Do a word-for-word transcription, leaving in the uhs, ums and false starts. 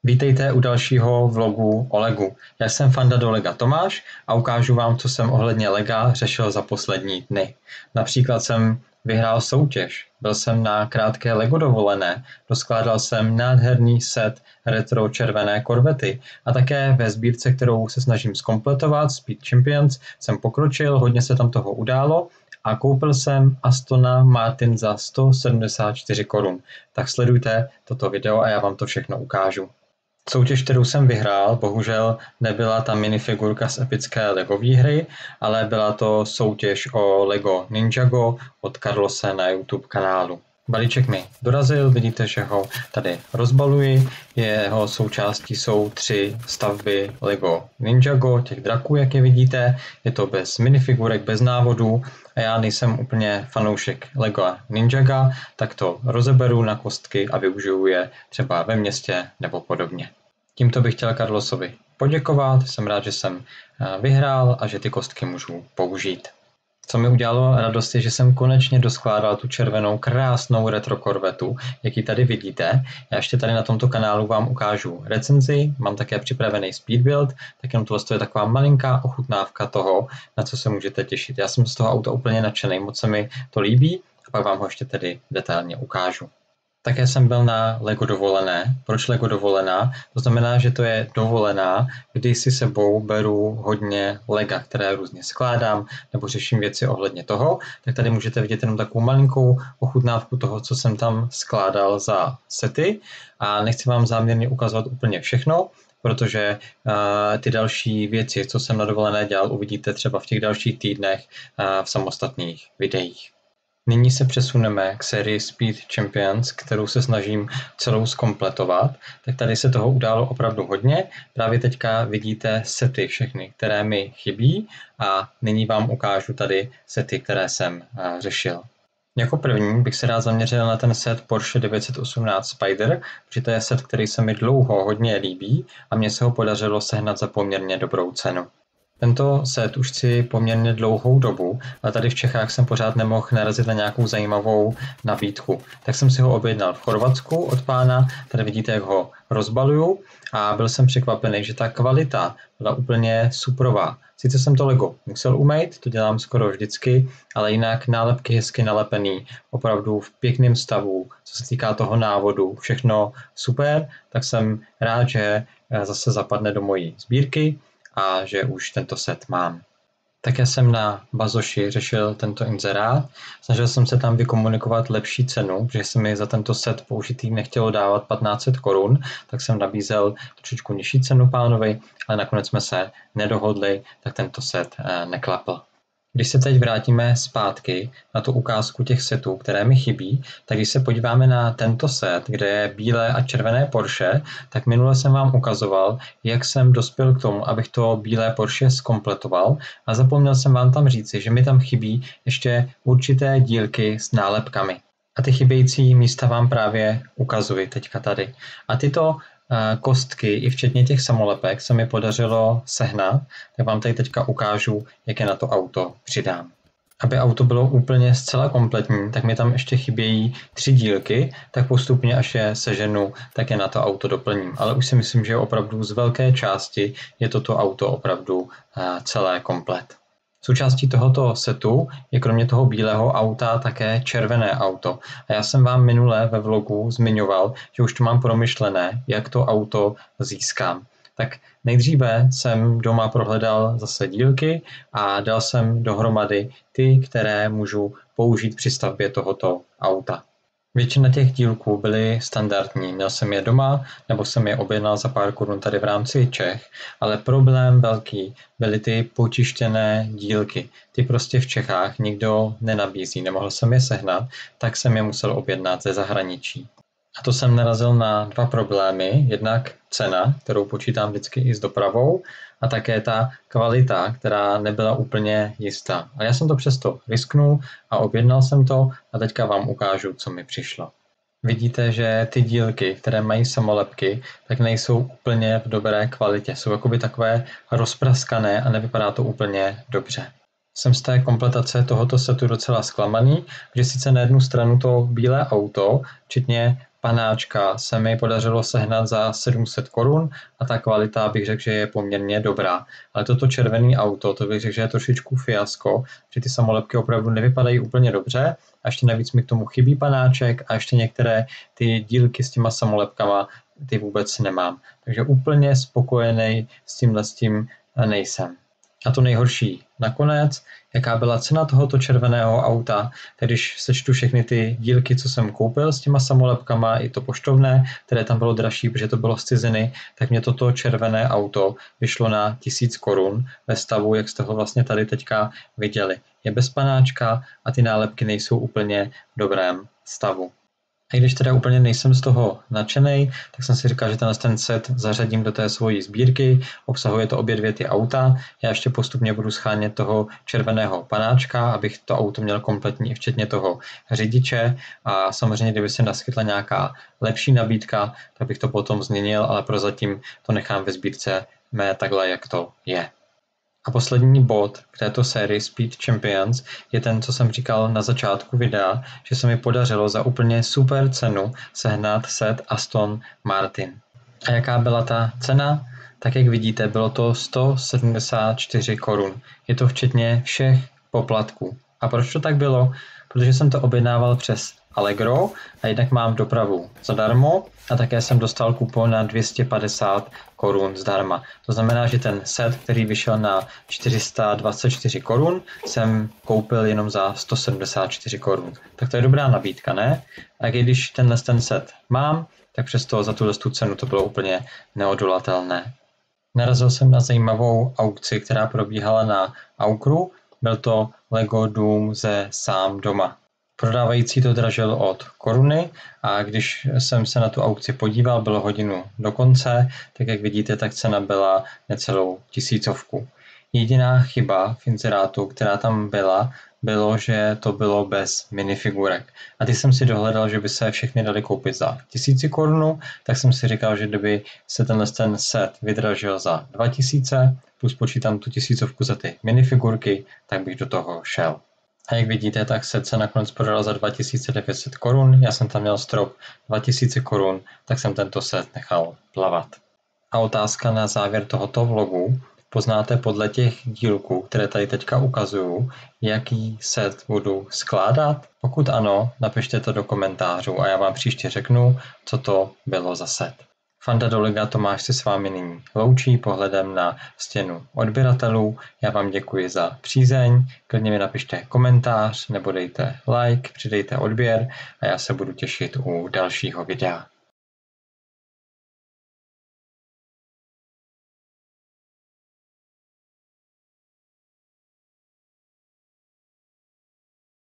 Vítejte u dalšího vlogu o Legu. Já jsem fanda do Lega Tomáš a ukážu vám, co jsem ohledně Lega řešil za poslední dny. Například jsem vyhrál soutěž, byl jsem na krátké Lego dovolené, doskládal jsem nádherný set retro červené korvety a také ve sbírce, kterou se snažím zkompletovat, Speed Champions, jsem pokročil, hodně se tam toho událo a koupil jsem Astona Martin za sto sedmdesát čtyři korun. Tak sledujte toto video a já vám to všechno ukážu. Soutěž, kterou jsem vyhrál, bohužel nebyla ta minifigurka z epické Legový hry, ale byla to soutěž o Lego Ninjago od Carlose na YouTube kanálu. Balíček mi dorazil, vidíte, že ho tady rozbaluji, jeho součástí jsou tři stavby Lego Ninjago, těch draků, jak je vidíte, je to bez minifigurek, bez návodů a já nejsem úplně fanoušek Lego Ninjaga, tak to rozeberu na kostky a využiju je třeba ve městě nebo podobně. Tímto bych chtěl Carlosovi poděkovat, jsem rád, že jsem vyhrál a že ty kostky můžu použít. Co mi udělalo radost je, že jsem konečně doskládal tu červenou krásnou retro korvetu, jak ji tady vidíte. Já ještě tady na tomto kanálu vám ukážu recenzi, mám také připravený speed build, tak jenom tohle je taková malinká ochutnávka toho, na co se můžete těšit. Já jsem z toho auta úplně nadšený, moc se mi to líbí a pak vám ho ještě tedy detailně ukážu. Také jsem byl na Lego dovolené. Proč Lego dovolená? To znamená, že to je dovolená, kdy si sebou beru hodně Lega, které různě skládám nebo řeším věci ohledně toho. Tak tady můžete vidět jenom takovou malinkou ochutnávku toho, co jsem tam skládal za sety. A nechci vám záměrně ukazovat úplně všechno, protože uh, ty další věci, co jsem na dovolené dělal, uvidíte třeba v těch dalších týdnech uh, v samostatných videích. Nyní se přesuneme k sérii Speed Champions, kterou se snažím celou zkompletovat. Tak tady se toho událo opravdu hodně. Právě teďka vidíte sety všechny, které mi chybí a nyní vám ukážu tady sety, které jsem řešil. Jako první bych se rád zaměřil na ten set Porsche devět set osmnáct Spider, protože to je set, který se mi dlouho hodně líbí a mně se ho podařilo sehnat za poměrně dobrou cenu. Tento set už chci poměrně dlouhou dobu, ale tady v Čechách jsem pořád nemohl narazit na nějakou zajímavou nabídku. Tak jsem si ho objednal v Chorvatsku od pána, tady vidíte, jak ho rozbaluju a byl jsem překvapený, že ta kvalita byla úplně suprová. Sice jsem to Lego musel umýt, to dělám skoro vždycky, ale jinak nálepky hezky nalepený, opravdu v pěkném stavu, co se týká toho návodu, všechno super, tak jsem rád, že zase zapadne do mojí sbírky a že už tento set mám. Také jsem na Bazoši řešil tento inzerát. Snažil jsem se tam vykomunikovat lepší cenu, protože se mi za tento set použitý nechtělo dávat patnáct set korun, tak jsem nabízel trošičku nižší cenu pánovi, ale nakonec jsme se nedohodli, tak tento set neklapl. Když se teď vrátíme zpátky na tu ukázku těch setů, které mi chybí, tak když se podíváme na tento set, kde je bílé a červené Porsche, tak minule jsem vám ukazoval, jak jsem dospěl k tomu, abych to bílé Porsche zkompletoval a zapomněl jsem vám tam říci, že mi tam chybí ještě určité dílky s nálepkami. A ty chybějící místa vám právě ukazuji teďka tady. A tyto kostky, i včetně těch samolepek, se mi podařilo sehnat, tak vám tady teďka ukážu, jak je na to auto přidám. Aby auto bylo úplně zcela kompletní, tak mi tam ještě chybějí tři dílky, tak postupně, až je seženu, tak je na to auto doplním. Ale už si myslím, že opravdu z velké části je toto auto opravdu celé komplet. Součástí tohoto setu je kromě toho bílého auta také červené auto. A já jsem vám minule ve vlogu zmiňoval, že už to mám promyšlené, jak to auto získám. Tak nejdříve jsem doma prohledal zase dílky a dal jsem dohromady ty, které můžu použít při stavbě tohoto auta. Většina těch dílků byly standardní, měl jsem je doma, nebo jsem je objednal za pár korun tady v rámci Čech, ale problém velký byly ty potištěné dílky. Ty prostě v Čechách nikdo nenabízí, nemohl jsem je sehnat, tak jsem je musel objednat ze zahraničí. A to jsem narazil na dva problémy, jednak cena, kterou počítám vždycky i s dopravou, a také ta kvalita, která nebyla úplně jistá. A já jsem to přesto risknul a objednal jsem to a teďka vám ukážu, co mi přišlo. Vidíte, že ty dílky, které mají samolepky, tak nejsou úplně v dobré kvalitě. Jsou jakoby takové rozpraskané a nevypadá to úplně dobře. Jsem z té kompletace tohoto setu docela zklamaný, že sice na jednu stranu to bílé auto, včetně panáčka se mi podařilo sehnat za sedm set korun a ta kvalita bych řekl, že je poměrně dobrá. Ale toto červené auto, to bych řekl, že je trošičku fiasko, že ty samolepky opravdu nevypadají úplně dobře a ještě navíc mi k tomu chybí panáček a ještě některé ty dílky s těma samolepkama ty vůbec nemám. Takže úplně spokojený s tímhle s tím nejsem. A to nejhorší nakonec, jaká byla cena tohoto červeného auta, tak když sečtu všechny ty dílky, co jsem koupil s těma samolepkama, i to poštovné, které tam bylo dražší, protože to bylo z ciziny, tak mě toto červené auto vyšlo na tisíc korun ve stavu, jak jste ho vlastně tady teďka viděli. Je bez panáčka a ty nálepky nejsou úplně v dobrém stavu. A když teda úplně nejsem z toho nadšenej, tak jsem si říkal, že ten, ten set zařadím do té svojí sbírky, obsahuje to obě dvě ty auta, já ještě postupně budu schánět toho červeného panáčka, abych to auto měl kompletní, včetně toho řidiče a samozřejmě, kdyby se naskytla nějaká lepší nabídka, tak bych to potom změnil, ale prozatím to nechám ve sbírce mé takhle, jak to je. A poslední bod k této sérii Speed Champions je ten, co jsem říkal na začátku videa, že se mi podařilo za úplně super cenu sehnat set Aston Martin. A jaká byla ta cena? Tak jak vidíte, bylo to sto sedmdesát čtyři korun. Je to včetně všech poplatků. A proč to tak bylo? Protože jsem to objednával přes Allegro a jednak mám dopravu zadarmo a také jsem dostal kupon na dvě stě padesát korun zdarma. To znamená, že ten set, který vyšel na čtyři sta dvacet čtyři korun, jsem koupil jenom za sto sedmdesát čtyři korun. Tak to je dobrá nabídka, ne? A když tenhle ten set mám, tak přesto za tuhle cenu to bylo úplně neodolatelné. Narazil jsem na zajímavou aukci, která probíhala na Aukru. Byl to Lego Dům ze Sám doma. Prodávající to dražil od koruny a když jsem se na tu aukci podíval, bylo hodinu do konce, tak jak vidíte, tak cena byla necelou tisícovku. Jediná chyba v inzerátu, která tam byla, bylo, že to bylo bez minifigurek. A když jsem si dohledal, že by se všechny dali koupit za tisíci korunu, tak jsem si říkal, že kdyby se tenhle ten set vydražil za dva tisíce, plus počítám tu tisícovku za ty minifigurky, tak bych do toho šel. A jak vidíte, tak set se nakonec prodal za dva tisíce devět set korun, já jsem tam měl strop dva tisíce korun, tak jsem tento set nechal plavat. A otázka na závěr tohoto vlogu. Poznáte podle těch dílků, které tady teďka ukazuju, jaký set budu skládat? Pokud ano, napište to do komentářů a já vám příště řeknu, co to bylo za set. Fanda do Lega Tomáš se s vámi nyní loučí pohledem na stěnu odběratelů. Já vám děkuji za přízeň, klidně mi napište komentář nebo dejte like, přidejte odběr a já se budu těšit u dalšího videa.